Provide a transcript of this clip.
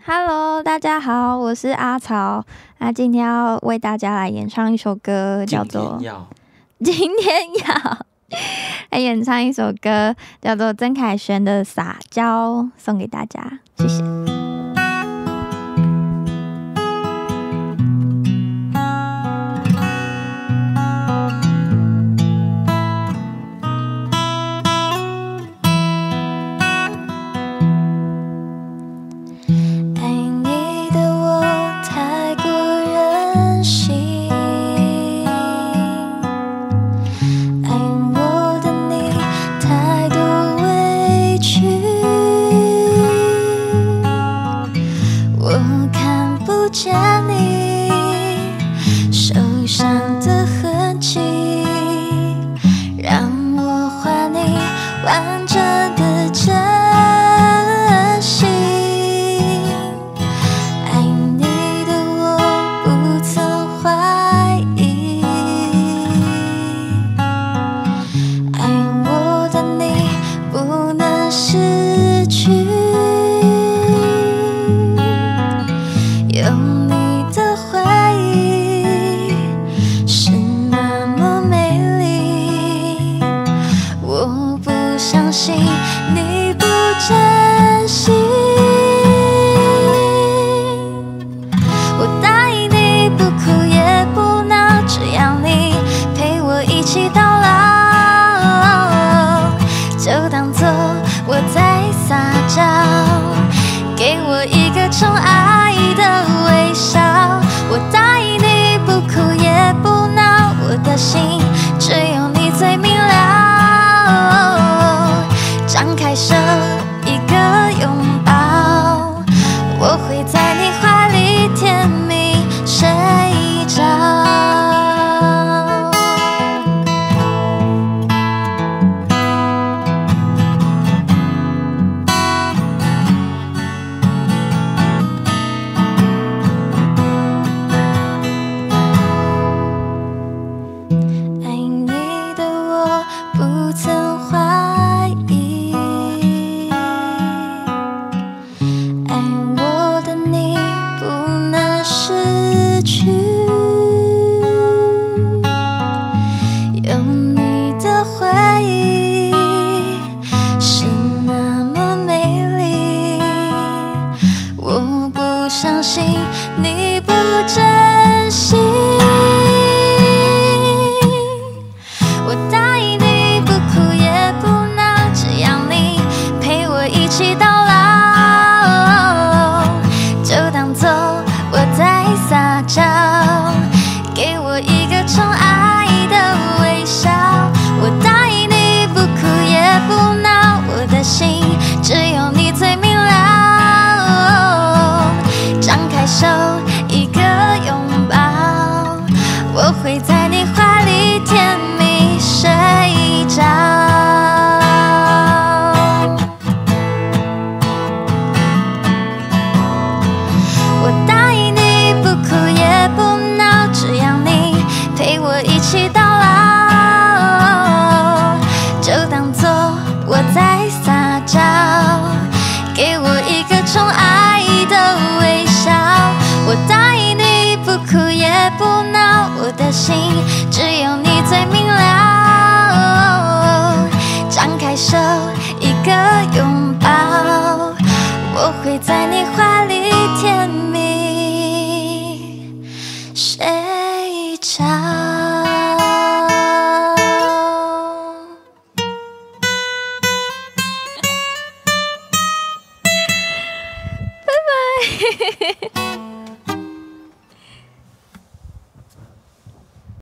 Hello，大家好，我是阿曹。那今天要为大家来演唱一首歌，叫做今天要来演唱一首歌，叫做曾凯旋的《撒娇》，送给大家，谢谢。 完整的真心，爱你的我不曾怀疑，爱我的你不能失去，有你的回忆是那么美丽，我不相信你不珍惜，我答应你不哭也不闹，只要你陪我一起到老，就当作我在撒娇，给我一个宠爱的微笑，我答应你不哭也不闹，我的心只有你最明了，张开手，一个拥抱，我会在你怀里甜蜜睡着。爱你的我不曾怀疑，爱我的你不能失去，有你的回忆是那么美丽，我不相信你不珍惜，我答应你不哭也不闹，只要你陪我一起到老，就当作我在撒娇，给我一个宠爱的微笑，我答应你不哭也不闹，我的心只有你最明了，张开手，一个拥抱，我会在你怀里甜蜜睡着。我答应你不哭也不闹，只要你陪我一起到老，就当作我在撒娇，给我一个宠爱的微笑，我答应你不哭也不闹，我的心只有你最明了，张开手，一个拥抱，我会在你怀里甜蜜睡着。 拜拜。